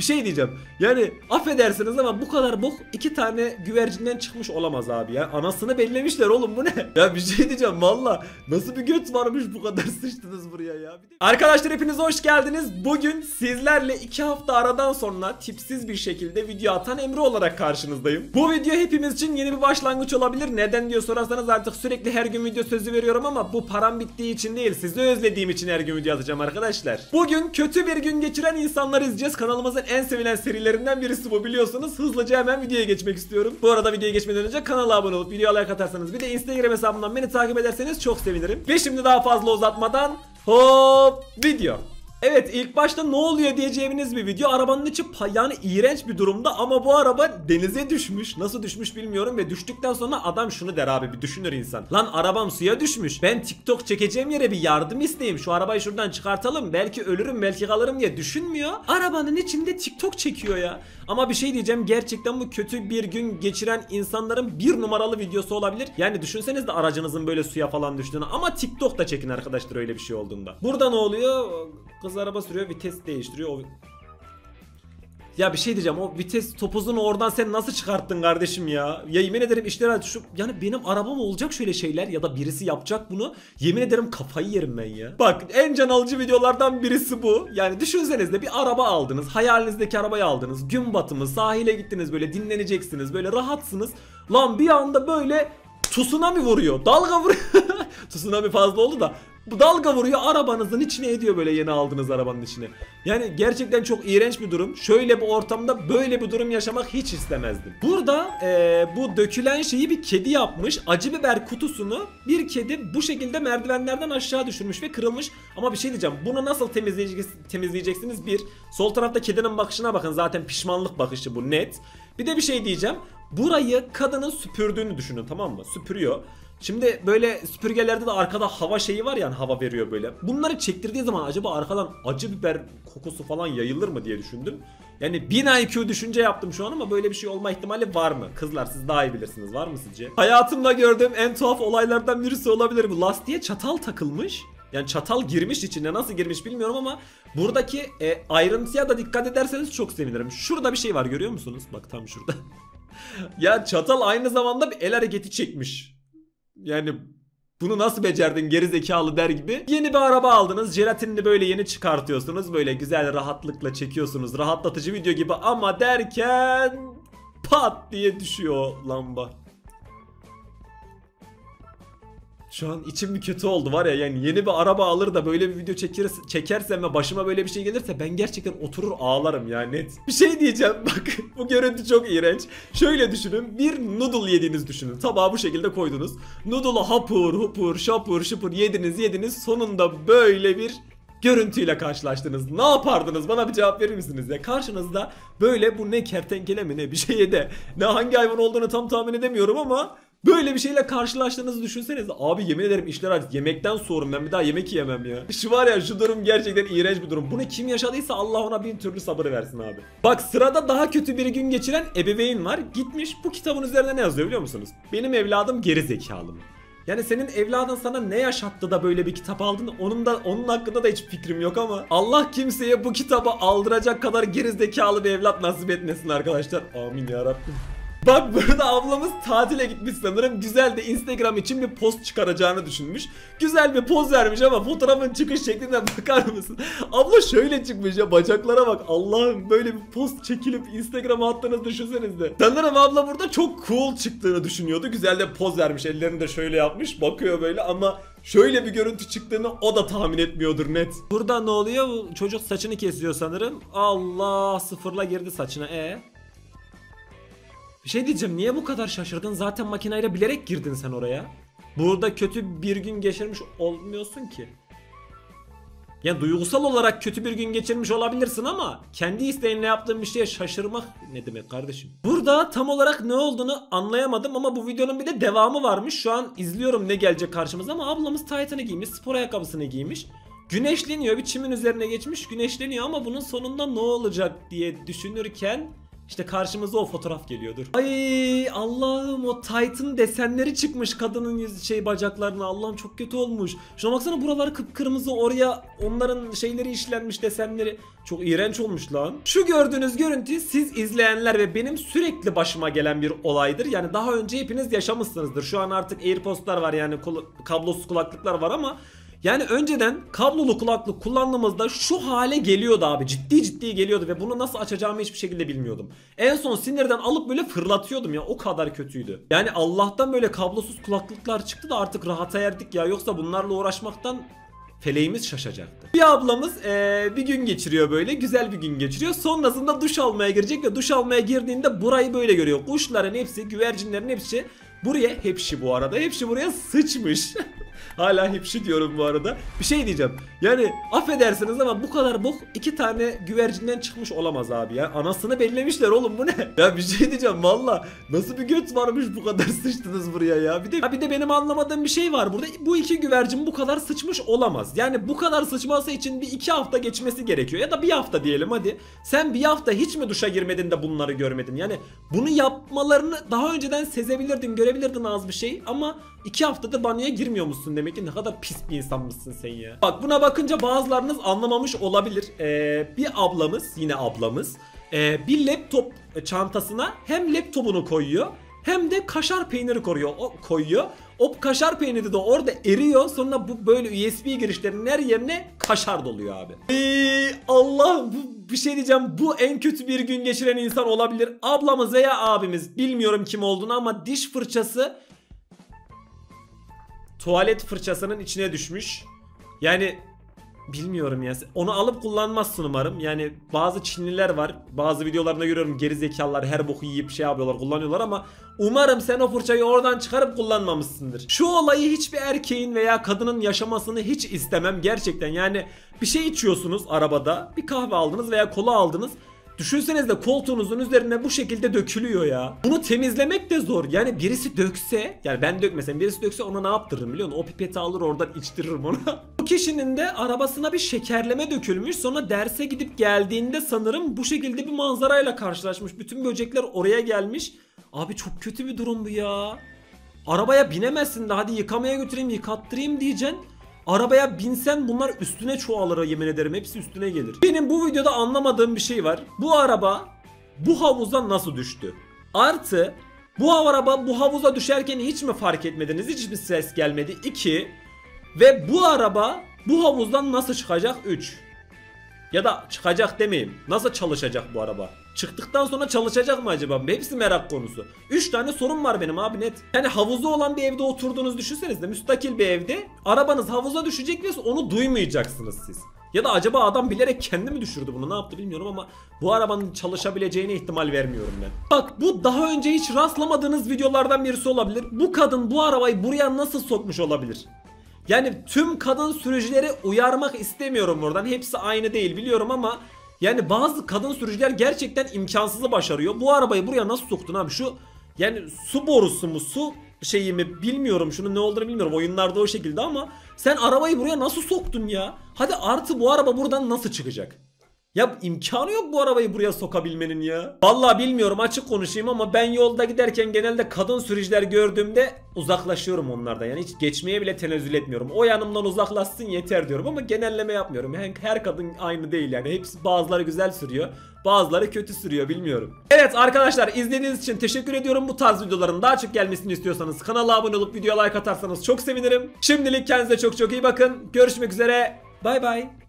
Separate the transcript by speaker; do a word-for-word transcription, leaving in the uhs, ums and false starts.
Speaker 1: Bir şey diyeceğim. Yani affedersiniz ama bu kadar bok iki tane güvercinden çıkmış olamaz abi ya. Anasını bellemişler oğlum, bu ne? Ya bir şey diyeceğim valla. Nasıl bir göt varmış bu kadar sıçtınız buraya ya. Arkadaşlar hepiniz hoş geldiniz. Bugün sizlerle iki hafta aradan sonra tipsiz bir şekilde video atan Emre olarak karşınızdayım. Bu video hepimiz için yeni bir başlangıç olabilir. Neden diye sorarsanız artık sürekli her gün video sözü veriyorum ama bu param bittiği için değil, sizi özlediğim için her gün video atacağım arkadaşlar. Bugün kötü bir gün geçiren insanları izleyeceğiz. Kanalımızın en sevilen serilerinden birisi bu, biliyorsunuz. Hızlıca hemen videoya geçmek istiyorum. Bu arada videoya geçmeden önce kanala abone olup videoya like atarsanız, bir de Instagram hesabından beni takip ederseniz çok sevinirim. Ve şimdi daha fazla uzatmadan hop video. Evet, ilk başta ne oluyor diyeceğiniz bir video. Arabanın içi yani iğrenç bir durumda ama bu araba denize düşmüş. Nasıl düşmüş bilmiyorum ve düştükten sonra adam şunu der abi, bir düşünür insan. Lan arabam suya düşmüş. Ben TikTok çekeceğim yere bir yardım isteyeyim. Şu arabayı şuradan çıkartalım. Belki ölürüm, belki kalırım diye düşünmüyor. Arabanın içinde TikTok çekiyor ya. Ama bir şey diyeceğim, gerçekten bu kötü bir gün geçiren insanların bir numaralı videosu olabilir. Yani düşünseniz de aracınızın böyle suya falan düştüğünü, ama TikTok'ta çekin arkadaşlar öyle bir şey olduğunda. Burada ne oluyor? Kız araba sürüyor, vites değiştiriyor. O... Ya bir şey diyeceğim, o vites topuzunu oradan sen nasıl çıkarttın kardeşim ya? Ya yemin ederim işler şu, yani benim arabam olacak şöyle şeyler ya da birisi yapacak bunu. Yemin ederim kafayı yerim ben ya. Bak, en can alıcı videolardan birisi bu. Yani düşünseniz de bir araba aldınız, hayalinizdeki arabayı aldınız. Gün batımı sahile gittiniz, böyle dinleneceksiniz, böyle rahatsınız. Lan bir anda böyle tsunami vuruyor, dalga vuruyor. Tsunami fazla oldu da. Bu dalga vuruyor, arabanızın içine ediyor, böyle yeni aldığınız arabanın içine. Yani gerçekten çok iğrenç bir durum. Şöyle bir ortamda böyle bir durum yaşamak hiç istemezdim. Burada ee, bu dökülen şeyi bir kedi yapmış. Acı biber kutusunu bir kedi bu şekilde merdivenlerden aşağı düşürmüş ve kırılmış. Ama bir şey diyeceğim, bunu nasıl temizleyeceksiniz? Bir, sol tarafta kedinin bakışına bakın, zaten pişmanlık bakışı bu, net. Bir de bir şey diyeceğim, burayı kadının süpürdüğünü düşünün, tamam mı? Süpürüyor. Şimdi böyle süpürgelerde de arkada hava şeyi var, yani hava veriyor böyle. Bunları çektirdiği zaman acaba arkadan acı biber kokusu falan yayılır mı diye düşündüm. Yani bin I Q düşünce yaptım şu an ama böyle bir şey olma ihtimali var mı? Kızlar siz daha iyi bilirsiniz, var mı sizce? Hayatımda gördüğüm en tuhaf olaylardan birisi olabilir bu. Lastiğe çatal takılmış. Yani çatal girmiş içine, nasıl girmiş bilmiyorum ama buradaki e, ayrıntıya da dikkat ederseniz çok sevinirim. Şurada bir şey var, görüyor musunuz? Bak tam şurada. Ya çatal aynı zamanda bir el hareketi çekmiş. Yani bunu nasıl becerdin geri zekalı der gibi. Yeni bir araba aldınız, jelatinini böyle yeni çıkartıyorsunuz, böyle güzel rahatlıkla çekiyorsunuz, rahatlatıcı video gibi, ama derken pat diye düşüyor lamba. Şu an içim bir kötü oldu var ya, yani yeni bir araba alır da böyle bir video çeker, çekersem ve başıma böyle bir şey gelirse ben gerçekten oturur ağlarım ya, net. Bir şey diyeceğim bak, bu görüntü çok iğrenç. Şöyle düşünün, bir noodle yediğiniz düşünün, tabağa bu şekilde koydunuz. Noodle'u hapur hupur şapur şupur yediniz yediniz, sonunda böyle bir görüntüyle karşılaştınız. Ne yapardınız, bana bir cevap verir misiniz ya? Karşınızda böyle, bu ne, kertenkele mi ne bir şeye de, ne hangi hayvan olduğunu tam tahmin edemiyorum ama böyle bir şeyle karşılaştığınızı düşünsenize. Abi yemin ederim işler acı. Yemekten soğurum, ben bir daha yemek yiyemem ya. Şu var ya, şu durum gerçekten iğrenç bir durum. Bunu kim yaşadıysa Allah ona bin türlü sabır versin abi. Bak, sırada daha kötü bir gün geçiren ebeveyn var. Gitmiş bu kitabın üzerinde ne yazıyor biliyor musunuz? Benim evladım geri zekalı mı? Yani senin evladın sana ne yaşattı da böyle bir kitap aldın? Onun da onun hakkında da hiç fikrim yok ama Allah kimseye bu kitabı aldıracak kadar gerizekalı bir evlat nasip etmesin arkadaşlar. Amin ya Rabbim. Bak, burada ablamız tatile gitmiş sanırım. Güzel de Instagram için bir post çıkaracağını düşünmüş. Güzel bir poz vermiş ama fotoğrafın çıkış şekline bakar mısın? Abla şöyle çıkmış ya, bacaklara bak. Allah'ım, böyle bir post çekilip Instagram'a attığınızı düşünsenize. Sanırım abla burada çok cool çıktığını düşünüyordu. Güzel de poz vermiş, ellerini de şöyle yapmış, bakıyor böyle, ama şöyle bir görüntü çıktığını o da tahmin etmiyordur net. Burada ne oluyor? Bu çocuk saçını kesiyor sanırım. Allah, sıfırla girdi saçına. E Bir şey diyeceğim, niye bu kadar şaşırdın? Zaten makineyle bilerek girdin sen oraya. Burada kötü bir gün geçirmiş olmuyorsun ki. Yani duygusal olarak kötü bir gün geçirmiş olabilirsin ama kendi isteğinle yaptığın bir şeye şaşırmak ne demek kardeşim? Burada tam olarak ne olduğunu anlayamadım ama bu videonun bir de devamı varmış. Şu an izliyorum ne gelecek karşımıza, ama ablamız taytını giymiş, spor ayakkabısını giymiş. Güneşleniyor, bir çimin üzerine geçmiş güneşleniyor, ama bunun sonunda ne olacak diye düşünürken İşte karşımıza o fotoğraf geliyordur. Ay Allah'ım, o Titan desenleri çıkmış kadının yüz şey bacaklarına. Allah'ım çok kötü olmuş. Şuna baksana, buraları kıpkırmızı, oraya onların şeyleri işlenmiş, desenleri. Çok iğrenç olmuş lan. Şu gördüğünüz görüntü siz izleyenler ve benim sürekli başıma gelen bir olaydır. Yani daha önce hepiniz yaşamışsınızdır. Şu an artık AirPods'lar var, yani kablosuz kulaklıklar var ama yani önceden kablolu kulaklık kullandığımızda şu hale geliyordu abi. Ciddi ciddi geliyordu ve bunu nasıl açacağımı hiçbir şekilde bilmiyordum. En son sinirden alıp böyle fırlatıyordum ya, o kadar kötüydü. Yani Allah'tan böyle kablosuz kulaklıklar çıktı da artık rahata erdik ya. Yoksa bunlarla uğraşmaktan feleğimiz şaşacaktı. Bir ablamız ee, bir gün geçiriyor, böyle güzel bir gün geçiriyor. Sonrasında duş almaya girecek ve duş almaya girdiğinde burayı böyle görüyor. Kuşların hepsi, güvercinlerin hepsi buraya, hepsi bu arada, hepsi buraya sıçmış. Hala hepsi diyorum bu arada. Bir şey diyeceğim. Yani affedersiniz ama bu kadar bok iki tane güvercinden çıkmış olamaz abi ya. Anasını bellemişler oğlum, bu ne? Ya bir şey diyeceğim valla. Nasıl bir göt varmış bu kadar sıçtınız buraya ya. Bir de, ha bir de benim anlamadığım bir şey var burada. Bu iki güvercin bu kadar sıçmış olamaz. Yani bu kadar sıçması için bir iki hafta geçmesi gerekiyor. Ya da bir hafta diyelim hadi. Sen bir hafta hiç mi duşa girmedin de bunları görmedin? Yani bunu yapmalarını daha önceden sezebilirdin, görebilirdin az bir şey. Ama iki haftada banyoya girmiyor musun? Demek ki ne kadar pis bir insanmışsın sen ya. Bak buna bakınca bazılarınız anlamamış olabilir. Ee, bir ablamız, yine ablamız ee, bir laptop çantasına hem laptopunu koyuyor hem de kaşar peyniri koyuyor. O koyuyor. O kaşar peyniri de orada eriyor. Sonra bu böyle U S B girişlerinin her yerine kaşar doluyor abi. Eee Allah, bu, bir şey diyeceğim. Bu en kötü bir gün geçiren insan olabilir. Ablamız veya abimiz, bilmiyorum kim olduğunu, ama diş fırçası tuvalet fırçasının içine düşmüş. Yani bilmiyorum ya. Onu alıp kullanmazsın umarım. Yani bazı Çinliler var. Bazı videolarında görüyorum, gerizekalılar her boku yiyip şey yapıyorlar, kullanıyorlar ama umarım sen o fırçayı oradan çıkarıp kullanmamışsındır. Şu olayı hiçbir erkeğin veya kadının yaşamasını hiç istemem gerçekten. Yani bir şey içiyorsunuz arabada, bir kahve aldınız veya kola aldınız. Düşünsenize koltuğunuzun üzerine bu şekilde dökülüyor ya. Bunu temizlemek de zor. Yani birisi dökse, yani ben dökmesem birisi dökse ona ne yaptırırım biliyor musun? O pipeti alır oradan içtiririm ona. Bu kişinin de arabasına bir şekerleme dökülmüş. Sonra derse gidip geldiğinde sanırım bu şekilde bir manzarayla karşılaşmış. Bütün böcekler oraya gelmiş. Abi çok kötü bir durum bu ya. Arabaya binemezsin de hadi yıkamaya götüreyim, yıkattırayım diyeceksin. Arabaya binsen bunlar üstüne çoğalır, yemin ederim hepsi üstüne gelir. Benim bu videoda anlamadığım bir şey var. Bu araba bu havuza nasıl düştü? Artı bu araba bu havuza düşerken hiç mi fark etmediniz? Hiç mi ses gelmedi? iki. Ve bu araba bu havuzdan nasıl çıkacak? üç. Ya da çıkacak demeyeyim. Nasıl çalışacak bu araba? Çıktıktan sonra çalışacak mı acaba? Hepsi merak konusu. üç tane sorun var benim abi, net. Yani havuzu olan bir evde oturduğunuzu düşünseniz de, müstakil bir evde arabanız havuza düşecek ve onu duymayacaksınız siz. Ya da acaba adam bilerek kendi mi düşürdü bunu, ne yaptı bilmiyorum ama bu arabanın çalışabileceğine ihtimal vermiyorum ben. Bak bu daha önce hiç rastlamadığınız videolardan birisi olabilir. Bu kadın bu arabayı buraya nasıl sokmuş olabilir? Yani tüm kadın sürücüleri uyarmak istemiyorum buradan. Hepsi aynı değil biliyorum ama yani bazı kadın sürücüler gerçekten imkansızı başarıyor. Bu arabayı buraya nasıl soktun abi? Şu yani su borusu mu, su şeyi mi bilmiyorum. Şunun ne olduğunu bilmiyorum. Oyunlarda o şekilde ama sen arabayı buraya nasıl soktun ya? Hadi artı bu araba buradan nasıl çıkacak? Ya imkanı yok bu arabayı buraya sokabilmenin ya. Vallahi bilmiyorum, açık konuşayım ama ben yolda giderken genelde kadın sürücüler gördüğümde uzaklaşıyorum onlardan. Yani hiç geçmeye bile tenezzül etmiyorum. O yanımdan uzaklaşsın yeter diyorum ama genelleme yapmıyorum. Her, her kadın aynı değil yani. Hepsi, bazıları güzel sürüyor, bazıları kötü sürüyor, bilmiyorum. Evet arkadaşlar, izlediğiniz için teşekkür ediyorum. Bu tarz videoların daha çok gelmesini istiyorsanız kanala abone olup videoya like atarsanız çok sevinirim. Şimdilik kendinize çok çok iyi bakın. Görüşmek üzere. Bay bay.